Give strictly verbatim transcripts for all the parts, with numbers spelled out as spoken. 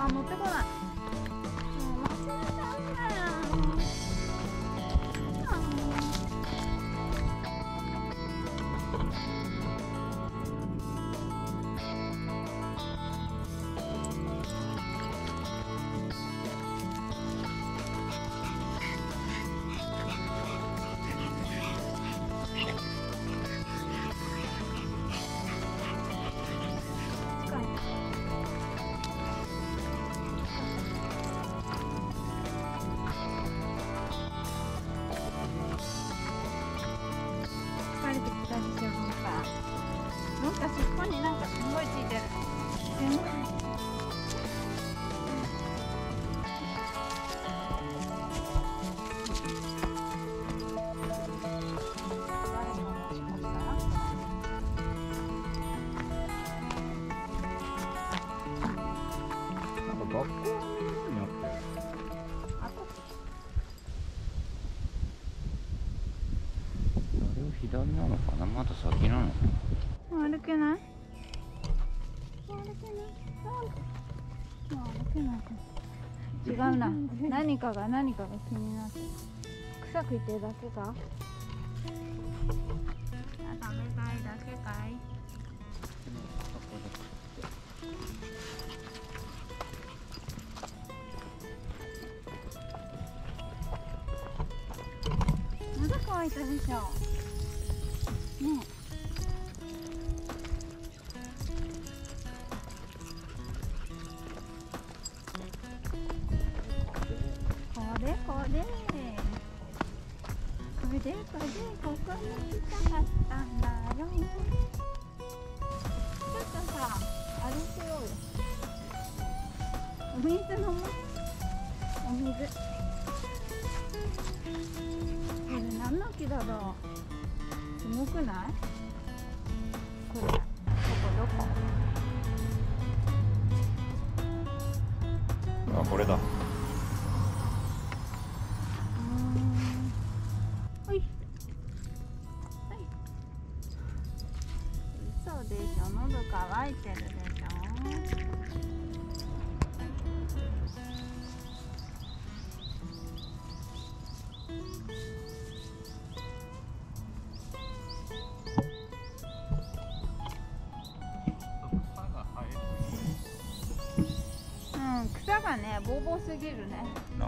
あ、乗ってこない。もう忘れたんだよ。疲れてきたでしょ、なんか。なんか尻尾になんかすごいついてる。すごい。 学校になってる。 あとあれは左なのかな、まだ先なのかな。 歩けない。歩けない。もう歩けないか。違うな。何かが何かが気になってる。草食いてるだけか。あ、食べたいだけかい。まだ乾いたでしょ。ねえ。これこれ。これこれここに来たかったんだよ。ちょっとさ、歩けようよ。お水飲もう。お水。これ何の木だろう。すごくない？これ。ここどこ？ あ、これだ。 うーん。はい。はい。嘘でしょ。喉乾いてるでしょ。うん、草がね、ボーボーすぎるね。 な。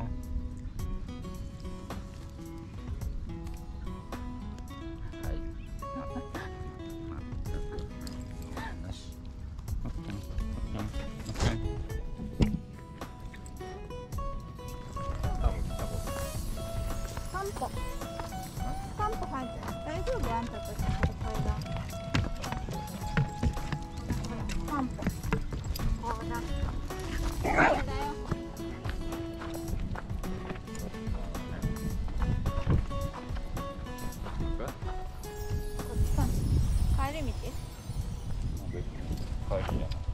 散歩。散歩入ってない。大丈夫？あんたたちこれ階段。散歩。こうだ。これだよ。帰り道？ 帰りやな。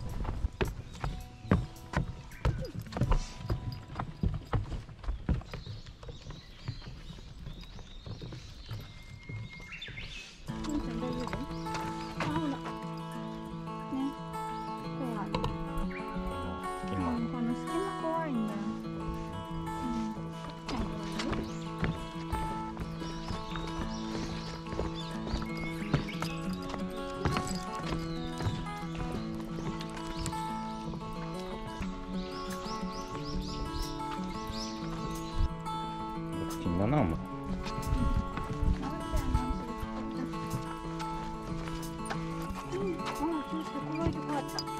だな、もう。 うん、あ、ちょっとこの人変わった。